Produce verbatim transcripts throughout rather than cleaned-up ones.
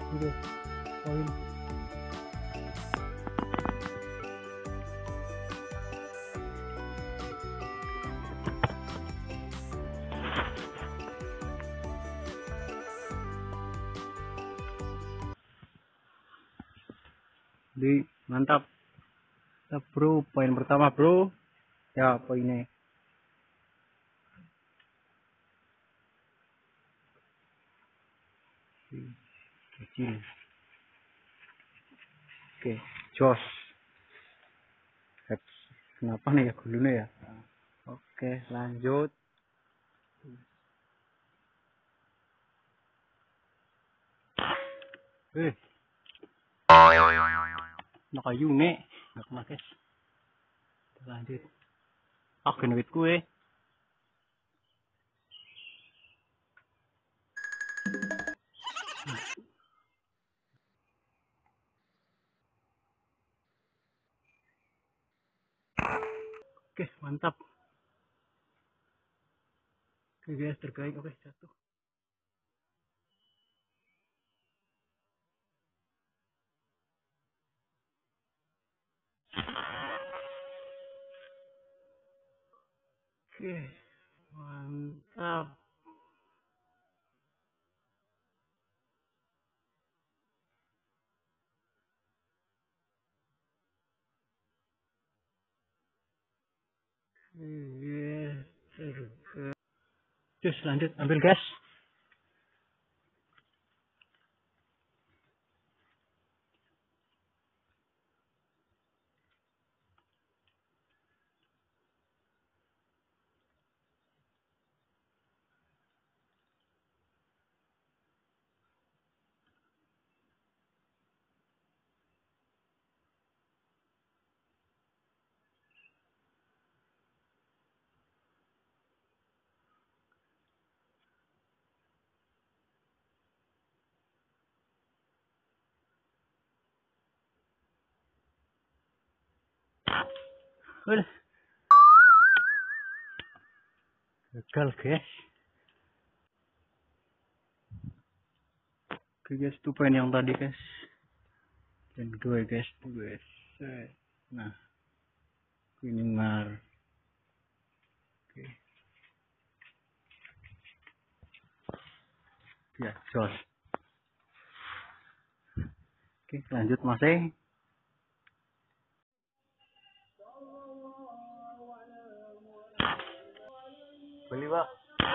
Oke, poin. Di mantap. Mantap, bro. Poin pertama, bro. Ya, poinnya. Kecil. Oke, jos. Kenapa nih ya gulunya ya? Oke, lanjut. Eh. Nak kayu nih, nak makes. Lanjut. Ah, kena duit kue. Oke, mantap. Oke guys, terkait. Oke, jatuh. Oke, mantap. Iya, terkait. Terus lanjut, ambil gas. Udah. Gagal guys. Oke guys, itu poin yang tadi guys. Dan gue guys, tuh guys. Nah, ini mar. Oke. Ya, jos. Oke, lanjut masih. Beli pak.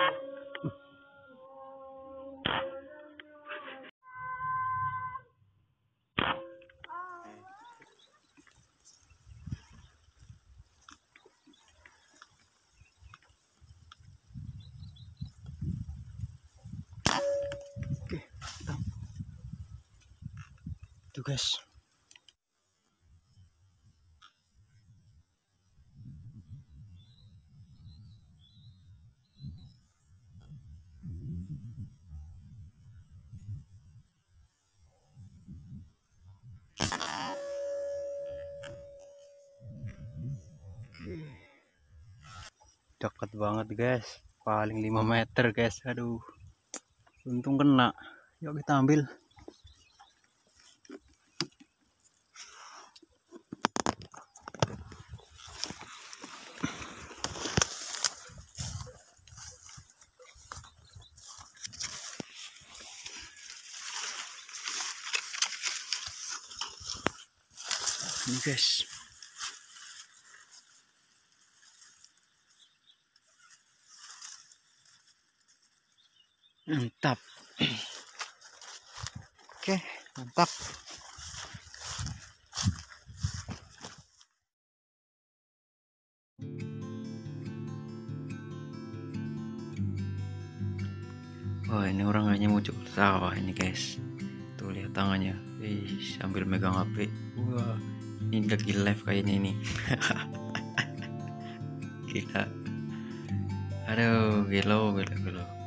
Oke, mantap. Tuh guys. Dekat banget guys, paling lima meter guys. Aduh, untung kena. Yuk kita ambil. Ini guys. Mantap. Oke, mantap. Wah, ini orang kayaknya mau cukur sawah ini guys. Tuh lihat tangannya. Ih, sambil megang H P. Wah, ini lagi live kayaknya ini. Gila. Aduh, gelo, gelo, gelo.